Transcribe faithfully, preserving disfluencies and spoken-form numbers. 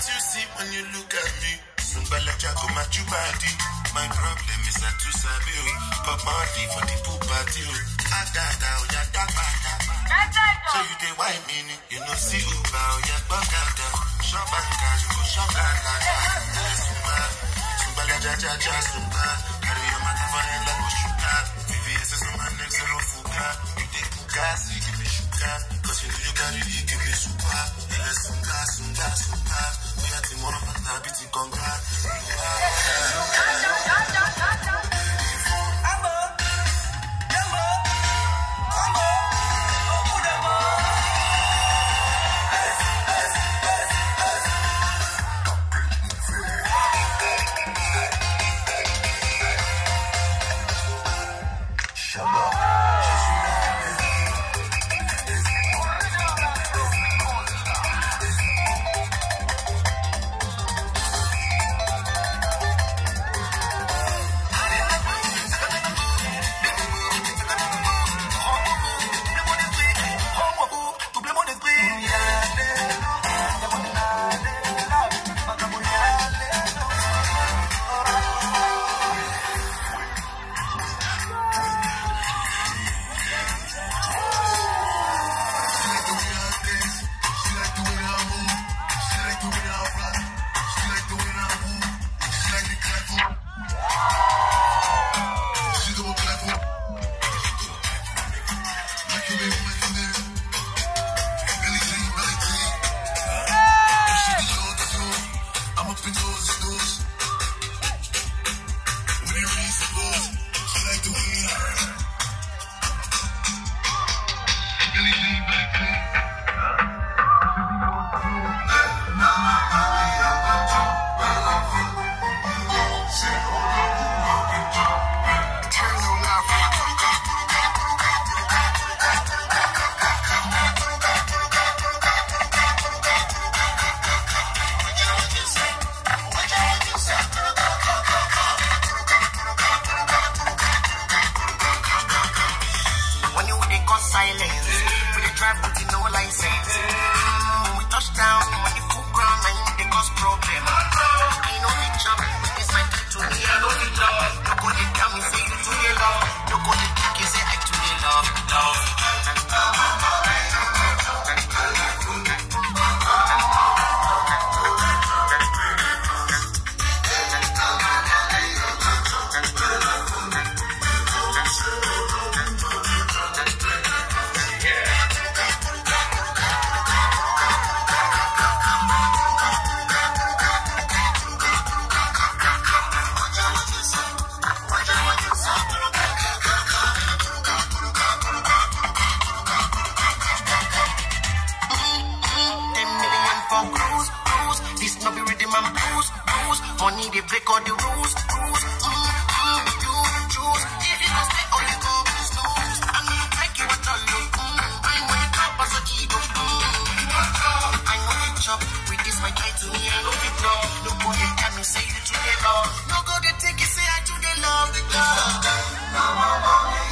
you see when you look at me? My problem is that too sabi o. Pop money for the poop party o. Adada o ya dabada. So you dey why me ni? You know see Uber o ya gbọ́dada. Shop and cash go shop and cash. Sumba, sumba la ja ja ja sumba. Carry your mother for head like a sugar. V V S is on my neck zero fuga. You dey buga, so you give me sugar. Cause you know you carry the give me super. Yeah, sumba, sumba, sumba. We are the one of the biti conga. No go they take it, say I do they love the love.